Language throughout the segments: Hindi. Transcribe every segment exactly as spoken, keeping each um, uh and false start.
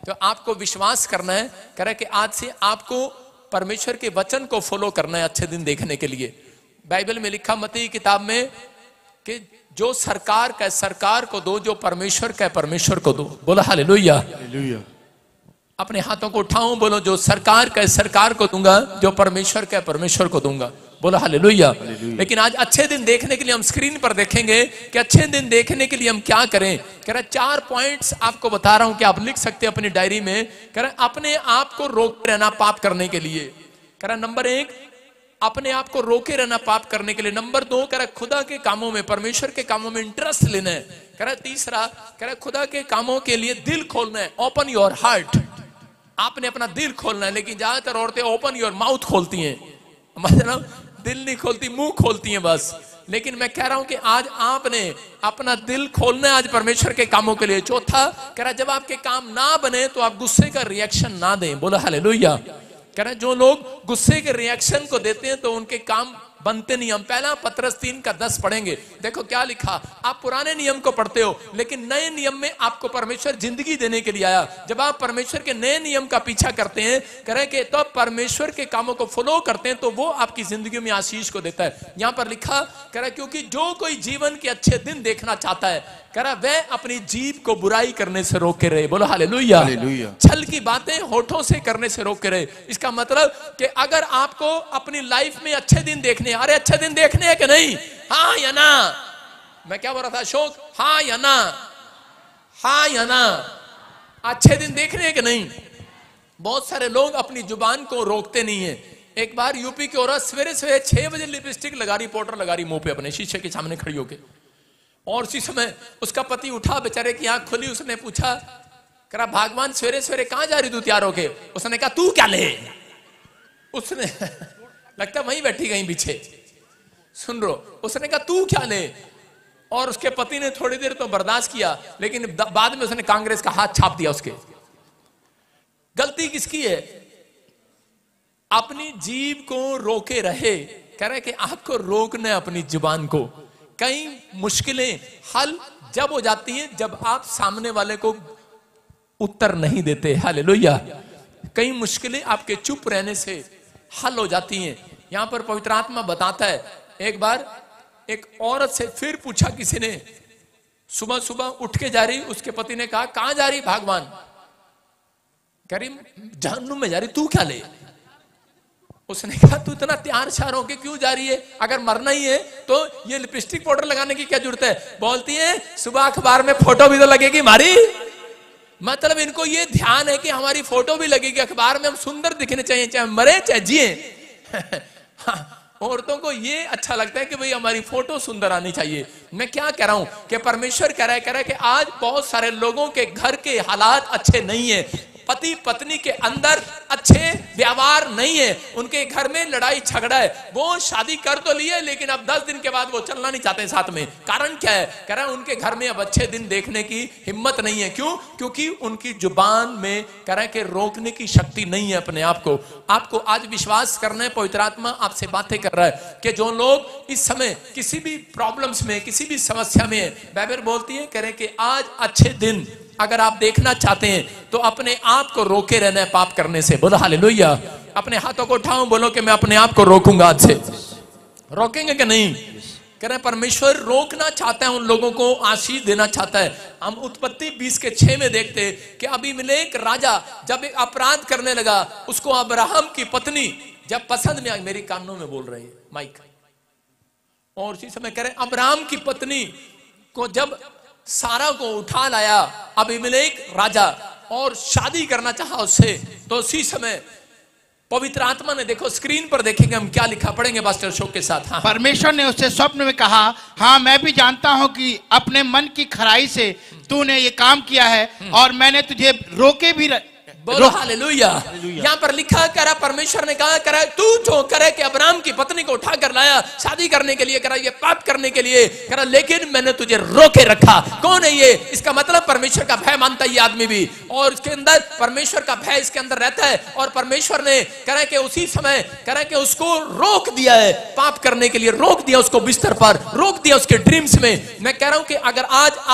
तो आपको विश्वास करना है, कह रहा कि आज से आपको परमेश्वर के वचन को फॉलो करना है अच्छे दिन देखने के लिए। बाइबल में लिखा मत्ती की किताब में कि जो सरकार का सरकार को दो, जो परमेश्वर का परमेश्वर को दो। बोला हालेलुया। हालेलुया। अपने हाथों को उठाऊं, बोलो जो सरकार का सरकार को दूंगा, जो परमेश्वर का परमेश्वर को दूंगा। बोलो हालेलुया। लेकिन आज अच्छे दिन देखने के लिए हम स्क्रीन पर देखेंगे कि अच्छे दिन देखने के लिए हम क्या करें। कह रहा चार पॉइंट्स आपको बता रहा हूं कि आप लिख सकते हैं अपनी डायरी में। कह रहा अपने आप को रोके रहना पाप करने के लिए। कह रहा नंबर एक, अपने आप को रोके रहना पाप करने के लिए। नंबर दो, कह रहा खुदा के कामों में, परमेश्वर के कामों में इंटरेस्ट लेना है। कह रहा तीसरा, कह रहा खुदा के कामों के लिए दिल खोलना है, ओपन योर हार्ट। आपने अपना दिल खोलना है, लेकिन ज्यादातर औरतें ओपन योर माउथ खोलती हैं, मतलब दिल नहीं खोलती, मुंह खोलती हैं बस। लेकिन मैं कह रहा हूं कि आज आपने अपना दिल खोलना है आज परमेश्वर के कामों के लिए। चौथा, कह रहा जब आपके काम ना बने तो आप गुस्से का रिएक्शन ना दें। बोला हालेलुया। कह रहे जो लोग गुस्से के रिएक्शन को देते हैं तो उनके काम बनते नहीं। हम पहला पत्रस तीन का दस पढ़ेंगे। देखो क्या लिखा। आप पुराने नियम को पढ़ते हो, लेकिन नए नियम में आपको परमेश्वर जिंदगी देने के लिए आया। जब आप परमेश्वर के नए नियम का पीछा करते हैं, करें कि तो परमेश्वर के कामों को फॉलो करते हैं, तो वो आपकी जिंदगी में आशीष को देता है। यहां पर लिखा, कह रहा क्योंकि जो कोई जीवन के अच्छे दिन देखना चाहता है, कह रहा वह अपनी जीभ को बुराई करने से रोके रहे। बोलो हालेलुया। हालेलुया। छल की बातें होठों से करने से रोके रहे। इसका मतलब कि अगर आपको अपनी लाइफ में अच्छे दिन देखने, अरे अच्छे दिन देखने हैं कि नहीं, हाँ या ना। मैं क्या बोल रहा था अशोक, हाँ या ना, हाँ या ना, अच्छे दिन देखने हैं कि नहीं। बहुत सारे लोग अपनी जुबान को रोकते नहीं है। एक बार यूपी की औरत सवेरे सवेरे छह बजे लिपस्टिक लगा रही, पाउडर लगा रही मुंह पे अपने शीशे के सामने खड़ी होके, और उसी समय उसका पति उठा, बेचारे की आंख खुली। उसने पूछा, कहा भगवान सवेरे सवेरे कहां जा रही तू तैयार होके। उसने कहा तू क्या ले। उसने लगता वहीं बैठी कहीं पीछे, सुन रो। उसने कहा तू क्या ले। और उसके पति ने थोड़ी देर तो बर्दाश्त किया, लेकिन बाद में उसने कांग्रेस का हाथ छाप दिया उसके। गलती किसकी है? अपनी जीभ को रोके रहे। कह रहे कि आपको रोकना है अपनी जुबान को। कई मुश्किलें हल जब हो जाती हैं जब आप सामने वाले को उत्तर नहीं देते। हालेलुया। कई मुश्किलें आपके चुप रहने से हल हो जाती हैं। यहां पर पवित्र आत्मा बताता है, एक बार एक औरत से फिर पूछा किसी ने, सुबह सुबह उठ के जा रही, उसके पति ने कहा कहां जा रही भगवान। कह रही जहन्नुम में जा रही, तू क्या ले। उसने कहा तू इतना तैयार श्यार होके क्यों जा रही है, अगर मरना ही है तो ये लिपस्टिक पाउडर लगाने की क्या जरूरत है। बोलती है सुबह अखबार में फोटो भी तो लगेगी हमारी। मतलब इनको ये ध्यान है कि हमारी फोटो भी लगेगी अखबार में, हम सुंदर दिखने चाहिए, चाहे मरे चाहे जिए। औरतों को ये अच्छा लगता है कि भाई हमारी फोटो सुंदर आनी चाहिए। मैं क्या कह रहा हूं कि परमेश्वर कह रहा है, कह रहा है कि आज बहुत सारे लोगों के घर के हालात अच्छे नहीं है। पति पत्नी के अंदर अच्छे व्यवहार नहीं है, उनके घर में लड़ाई झगड़ा है। वो शादी कर तो लिए, लेकिन अब दस दिन के बाद वो चलना नहीं चाहते साथ में। कारण क्या है? कह रहा है उनके घर में अब अच्छे दिन देखने की हिम्मत नहीं है। क्यों? क्योंकि उनकी जुबान में कह रहा है कि रोकने की शक्ति नहीं है अपने आप को। आपको आज विश्वास करना है, पवित्र आत्मा आपसे बातें कर रहा है कि जो लोग इस समय किसी भी प्रॉब्लम्स में, किसी भी समस्या में है, बाइबल बोलती है कह रहे कि आज अच्छे दिन अगर आप देखना चाहते हैं तो अपने आप को रोके रहना है पाप करने से। बोलो हालेलुया। अपने हाथों को उठाऊं, बोलो कि मैं अपने आप को रोकूंगा आज से। रोकेंगे कि नहीं? कह रहे परमेश्वर रोकना चाहता है, उन लोगों को आशीष देना चाहता है। हम उत्पत्ति बीस के छह में देखते कि अबीमेलेक राजा जब एक अपराध करने लगा, उसको अब्राहम की पत्नी जब पसंद में आई, मेरी कानों में बोल रही है माइक, और उसी समय कह रहे अब्राहम की पत्नी को जब सारा को उठा लाया अबीमेलेक राजा और शादी करना चाहा उससे, तो उसी समय पवित्र आत्मा ने, देखो स्क्रीन पर देखेंगे हम क्या लिखा, पढ़ेंगे पास्टर अशोक के साथ। हाँ। परमेश्वर ने उससे स्वप्न में कहा, हाँ मैं भी जानता हूं कि अपने मन की खराई से तूने ये काम किया है, और मैंने तुझे रोके भी। बोलो हालेलुया। यहाँ पर लिखा करा परमेश्वर ने कहा करा तू जो करे कि अब्राहम की पत्नी को उठा कर लाया शादी करने के लिए, करा ये पाप करने के लिए, करा लेकिन मैंने तुझे रोके रखा। कौन है ये? इसका मतलब परमेश्वर का भय मानता है ये आदमी भी, और इसके अंदर परमेश्वर का भय इसके अंदर रहता है। और परमेश्वर ने करा कि उसी समय करा कि उसको रोक दिया है पाप करने के लिए, रोक दिया उसको बिस्तर पर, रोक दिया उसके ड्रीम्स में। मैं कह रहा हूं कि अगर आज आप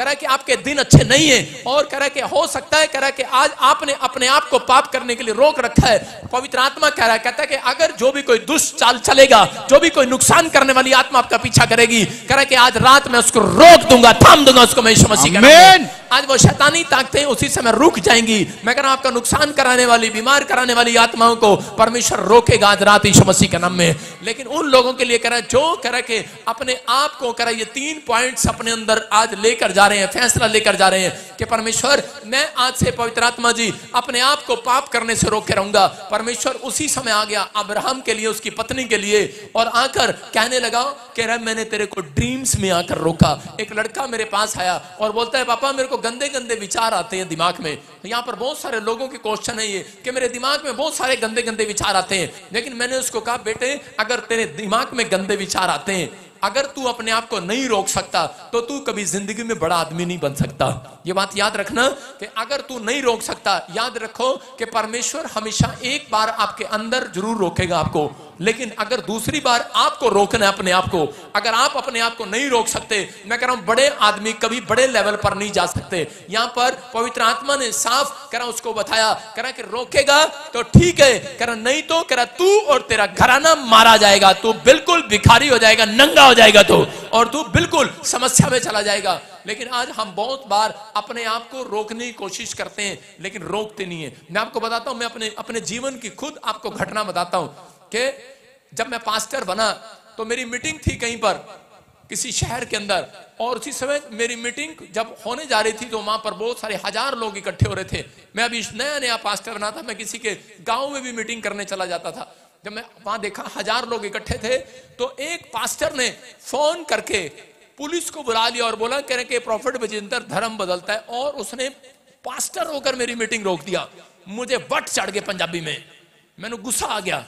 कह रहा है कि आपके दिन अच्छे नहीं है, और कह रहा है कि हो सकता है, कह रहा है कि आज आपने अपने आप को पाप करने के लिए रोक रखा है। पवित्र आत्मा कह रहा है, कहता है कि अगर जो भी कोई दुष्ट चाल चलेगा, जो भी कोई नुकसान करने वाली आत्मा आपका पीछा करेगी, कह रहा है कि आज रात में उसको रोक दूंगा, थाम दूंगा उसको मैं यीशु मसीह के नाम में। आज वो शैतानी ताकतें उसी समय रुक जाएंगी। मैं कह रहा हूं आपका नुकसान कराने वाली, बीमार कराने वाली आत्माओं को परमेश्वर रोकेगा आज रात यीशु मसीह के नाम में। लेकिन उन लोगों के लिए कह रहा है जो कह रहा है कि अपने आप को कह रहा है ये तीन पॉइंट्स अपने अंदर आज लेकर जा रहे हैं, फैसला लेकर जा रहे हैं कि परमेश्वर मैं आज से पवित्र आत्मा जी अपने आप को पाप करने से रोक के रहूंगा। परमेश्वर उसी समय आ गया अब्राहम के लिए, उसकी पत्नी के लिए, और आकर कहने लगा कह रहा है मैंने तेरे को ड्रीम्स में आकर रोका। एक लड़का मेरे पास आया और बोलता है पापा मेरे को गंदे गंदे विचार आते हैं दिमाग में। तो यहाँ पर बहुत सारे लोगों के क्वेश्चन है ये कि मेरे दिमाग में बहुत सारे गंदे गंदे विचार आते हैं। लेकिन मैंने उसको कहा बेटे अगर तेरे दिमाग में गंदे विचार आते हैं, अगर तू अपने आप को नहीं रोक सकता तो तू कभी जिंदगी में बड़ा आदमी नहीं बन सकता। ये बात याद रखना कि अगर तू नहीं रोक सकता, याद रखो कि परमेश्वर हमेशा एक बार आपके अंदर जरूर रोकेगा आपको, लेकिन अगर दूसरी बार आपको रोकना है अपने आप को, अगर आप अपने आप को नहीं रोक सकते, मैं कह रहा हूं बड़े आदमी कभी बड़े लेवल पर नहीं जा सकते। यहां पर पवित्र आत्मा ने साफ कह रहा उसको बताया, कह रहा कि रोकेगा तो ठीक है, कह रहा नहीं तो कह रहा तू और तेरा घराना मारा जाएगा, तू बिल्कुल भिखारी हो जाएगा, नंगा हो जाएगा तो, और तू बिल्कुल समस्या में चला जाएगा। लेकिन आज हम बहुत बार अपने आप को रोकने की कोशिश करते हैं लेकिन रोकते नहीं है। मैं आपको बताता हूं, मैं अपने अपने जीवन की खुद आपको घटना बताता हूं कि जब मैं पास्टर बना तो मेरी मीटिंग थी कहीं पर किसी शहर के अंदर, और उसी समय मेरी मीटिंग जब होने जा रही थी तो वहां पर बहुत सारे हजार लोग इकट्ठे हो रहे थे। मैं अभी नया नया पास्टर बना था, मैं किसी के गांव में भी मीटिंग करने चला जाता था। जब मैं वहां देखा हजार लोग इकट्ठे थे तो एक पास्टर ने फोन करके पुलिस को बुला लिया और बोला कह रहे कि प्रॉफिट बजिंदर धर्म बदलता है, और उसने पास्टर होकर मेरी मीटिंग रोक दिया। मुझे बट चढ़ गए पंजाबी में, मैंने गुस्सा आ गया,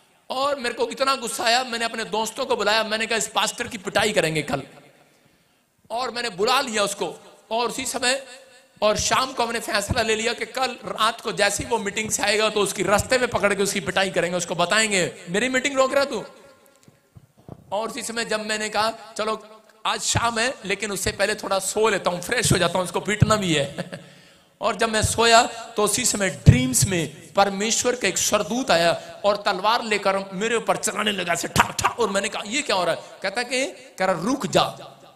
और मेरे को इतना गुस्सा आया मैंने अपने दोस्तों को बुलाया, मैंने कहा इस पास्टर की पिटाई करेंगे कल, और मैंने बुला लिया उसको। और उसी समय और शाम को हमने फैसला ले लिया कि कल रात को जैसे ही वो मीटिंग से आएगा तो उसकी रास्ते में पकड़ के उसकी पिटाई करेंगे, उसको बताएंगे मेरी मीटिंग रोक रहा तू। और उसी समय जब मैंने कहा चलो आज शाम है लेकिन उससे पहले थोड़ा सो लेता हूं, फ्रेश हो जाता हूं, उसको पीटना भी है और जब मैं सोया तो उसी समय ड्रीम्स में परमेश्वर का एक स्वर्गदूत आया और तलवार लेकर मेरे ऊपर चलाने लगा से ठा ठा, और मैंने कहा ये क्या हो रहा है? कहता कि कह रहा रुक जा,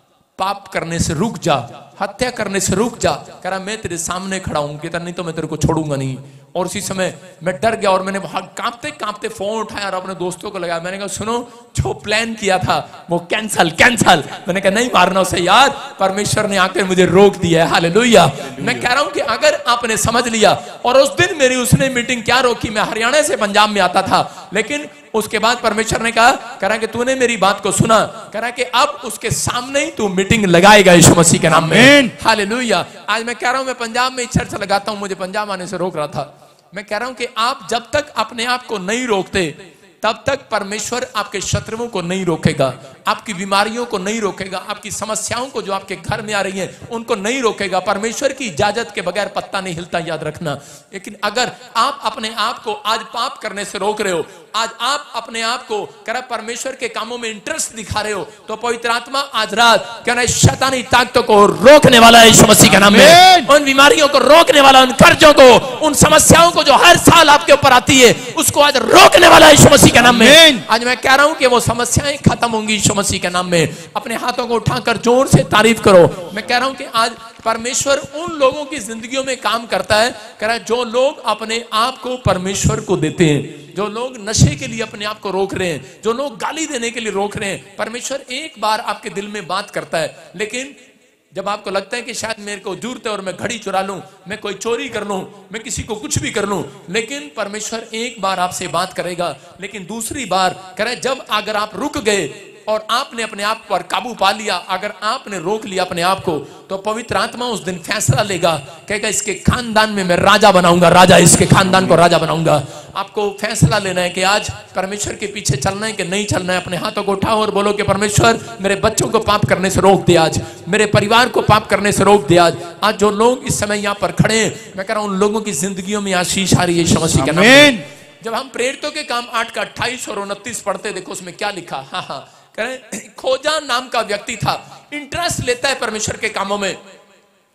पाप करने से रुक जा, हत्या करने से रुक जा। कह रहा मैं तेरे सामने खड़ा हूं, कहता नहीं तो मैं तेरे को छोड़ूंगा नहीं। और उसी समय मैं डर गया और मैंने कांपते कांपते फोन उठाया और अपने दोस्तों को लगाया। मैंने कहा सुनो जो प्लान किया था वो कैंसल कैंसल। मैंने कहा नहीं मारना उसे यार, परमेश्वर ने आकर मुझे रोक दिया है। हालेलुया। मैं कह रहा हूं कि अगर आपने समझ लिया, और उस दिन मेरी उसने मीटिंग क्या रोकी, मैं हरियाणा से पंजाब में आता था, लेकिन उसके बाद परमेश्वर ने कहा कह रहा कि तूने मेरी बात को सुना, कह रहा कि अब उसके सामने ही तू मीटिंग लगाएगा यीशु मसीह के नाम में। हालेलुया। आज मैं कह रहा हूं मैं पंजाब में चर्च लगाता हूं, मुझे पंजाब आने से रोक रहा था। मैं कह रहा हूं कि आप जब तक अपने आप को नहीं रोकते तब तक परमेश्वर आपके शत्रुओं को नहीं रोकेगा, आपकी बीमारियों को नहीं रोकेगा, आपकी समस्याओं को जो आपके घर में आ रही हैं उनको नहीं रोकेगा। परमेश्वर की इजाजत के बगैर पत्ता नहीं हिलता, याद रखना। लेकिन अगर आप अपने आप को आज पाप करने से रोक रहे हो, आज आप अपने आप को कह रहा परमेश्वर के कामों में इंटरेस्ट दिखा रहे हो, तो पवित्र आत्मा आज रात कह रहा शैतानी ताकतों को रोकने वाला है यीशु मसीह के नाम में। उन बीमारियों को रोकने वाला, उन कर्जों को, उन समस्याओं को जो हर साल आपके ऊपर आती है उसको आज रोकने वाला है यीशु मसीह के नाम में। आज मैं कह रहा हूं कि वो समस्याएं खत्म होंगी यीशु मसीह के नाम में। अपने हाथों को उठाकर जोर से तारीफ करो। मैं कह रहा हूं कि आज परमेश्वर उन लोगों की जिंदगियों में काम करता है, कह रहा है जो लोग अपने आप को परमेश्वर को देते हैं, जो लोग नशे के लिए अपने आप को रोक रहे हैं, जो लोग गाली देने के लिए रोक रहे हैं। परमेश्वर एक बार आपके दिल में बात करता है, लेकिन जब आपको लगता है कि शायद मेरे को जरूरत है और मैं घड़ी चुरा लूं, मैं कोई चोरी कर लूं, मैं किसी को कुछ भी कर लूं, लेकिन परमेश्वर एक बार आपसे बात करेगा। लेकिन दूसरी बार कह रहा है जब अगर आप रुक गए और आपने अपने आप पर काबू पा लिया, अगर आपने रोक लिया अपने आप को, तो पवित्र आत्मा उस दिन फैसला लेगा, कहेगा इसके खानदान में मैं राजा बनाऊंगा, राजा इसके खानदान को राजा बनाऊंगा। आपको फैसला लेना है कि आज परमेश्वर के पीछे चलना है कि नहीं चलना है। अपने हाथों को उठाओ और बोलो कि परमेश्वर मेरे बच्चों को पाप करने से रोक दे, आज मेरे परिवार को पाप करने से रोक दे। आज आज जो लोग इस समय यहाँ पर खड़े हैं, मैं कह रहा हूं उन लोगों की जिंदगियों में आशीष आ रही है यीशु मसीह के नाम में। जब हम प्रेरितों के काम आठ का अट्ठाईस और उनतीस पढ़ते, देखो उसमें क्या लिखा। हाँ हाँ, खोजा नाम का व्यक्ति था, इंटरेस्ट लेता है परमेश्वर के कामों में,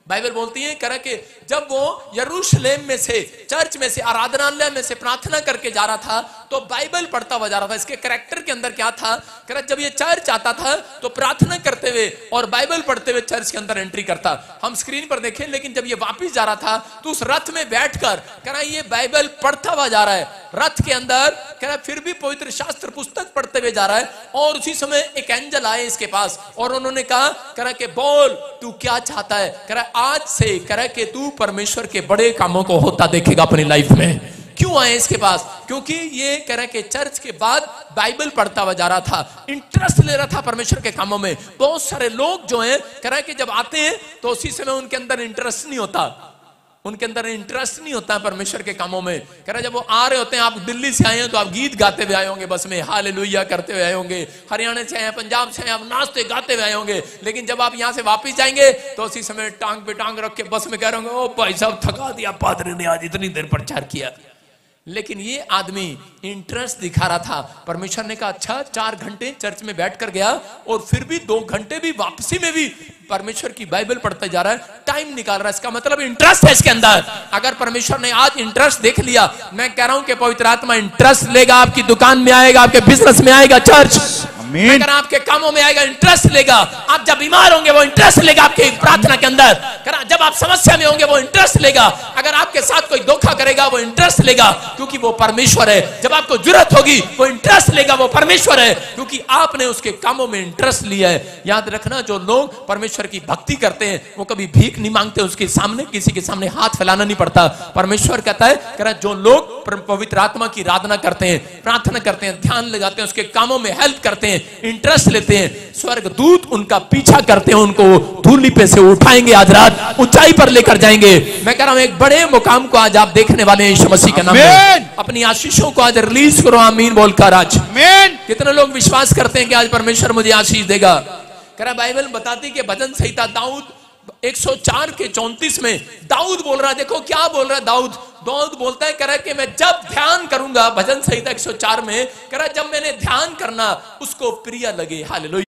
बाइबल बोलती है करा कि जब वो यरूशलेम में से, चर्च में से, आराधनालय में से प्रार्थना करके जा रहा था तो बाइबल पढ़ता हुआ जा रहा था। इसके कैरेक्टर के अंदर क्या था, करा जब ये चर्च आता था तो प्रार्थना करते हुए और बाइबल पढ़ते हुए चर्च के अंदर एंट्री करता। हम स्क्रीन पर देखें, लेकिन जब ये वापस जा रहा था तो उस रथ में बैठकर करा ये बाइबल पढ़ता हुआ जा रहा है रथ के अंदर, करा फिर भी पवित्र शास्त्र पुस्तक पढ़ते हुए जा रहा है। और उसी समय एक एंजल आए इसके पास और उन्होंने कहा करा के बोल तू क्या चाहता है। करा आज से करा के तू परमेश्वर के बड़े कामों को होता देखेगा अपनी लाइफ में। क्यों आए इसके पास, क्योंकि ये कह रहा के चर्च के बाद बाइबल पढ़ता हुआ जा रहा था, इंटरेस्ट ले रहा था परमेश्वर के कामों में। बहुत सारे लोग जो हैं कह रहा कि जब आते हैं तो उसी समय उनके अंदर इंटरेस्ट नहीं होता, उनके अंदर इंटरेस्ट नहीं होता परमेश्वर के कामों में। कह रहा जब वो आ रहे होते हैं, आप दिल्ली से आए हैं तो आप गीत गाते हुए आए होंगे, बस में हालेलुया करते हुए आए होंगे, हरियाणा से आए हैं, पंजाब से आए आप नाचते गाते हुए आए होंगे। लेकिन जब आप यहाँ से वापस जाएंगे तो उसी समय टांग पे टांग रख के बस में कह रहे होंगे ओ भाई साहब थका दिया पादरी ने, आज इतनी देर प्रचार किया। लेकिन ये आदमी इंटरेस्ट दिखा रहा था। परमेश्वर ने कहा अच्छा, चार घंटे चर्च में बैठ कर गया और फिर भी दो घंटे भी वापसी में भी परमेश्वर की बाइबल पढ़ते जा रहा है, टाइम निकाल रहा है। इसका मतलब इंटरेस्ट है इसके अंदर। अगर परमेश्वर ने आज इंटरेस्ट देख लिया, मैं कह रहा हूं कि पवित्र आत्मा इंटरेस्ट लेगा, आपकी दुकान में आएगा, आपके बिजनेस में आएगा, चर्च अगर आपके कामों में आएगा, इंटरेस्ट लेगा। आप जब बीमार होंगे वो इंटरेस्ट लेगा आपके प्रार्थना के अंदर। जब आप समस्या में होंगे वो इंटरेस्ट लेगा। अगर आपके साथ कोई धोखा करेगा वो इंटरेस्ट लेगा, क्योंकि वो परमेश्वर है। जब आपको जरूरत होगी वो इंटरेस्ट लेगा, वो परमेश्वर है, क्योंकि आपने उसके कामों में इंटरेस्ट लिया है। याद रखना, जो लोग परमेश्वर की भक्ति करते हैं वो कभी भीख नहीं मांगते, उसके सामने किसी के सामने हाथ फैलाना नहीं पड़ता। परमेश्वर कहता है कह जो लोग पवित्र आत्मा की आराधना करते हैं, प्रार्थना करते हैं, ध्यान लगाते हैं, उसके कामों में हेल्प करते हैं, इंटरेस्ट लेते हैं, स्वर्गदूत उनका पीछा करते हैं, उनको धूली पे से उठाएंगे, आज रात ऊंचाई पर लेकर जाएंगे। मैं कह रहा हूं एक बड़े मुकाम को आज आप देखने वाले हैं यीशु मसीह के नाम में। अपनी आशीषों को आज रिलीज करो, आमीन बोलकर। आज कितने लोग विश्वास करते हैं कि आज परमेश्वर मुझे आशीष देगा। कह रहा बाइबल बताती कि भजन संहिता दाऊद एक सौ चार के चौंतीस में दाऊद बोल रहा है, देखो क्या बोल रहा है दाऊद। दाऊद बोलता है कह रहा है कि मैं जब ध्यान करूंगा, भजन संहिता एक सौ चार में कह रहा है जब मैंने ध्यान करना उसको प्रिय लगे। हालेलुया।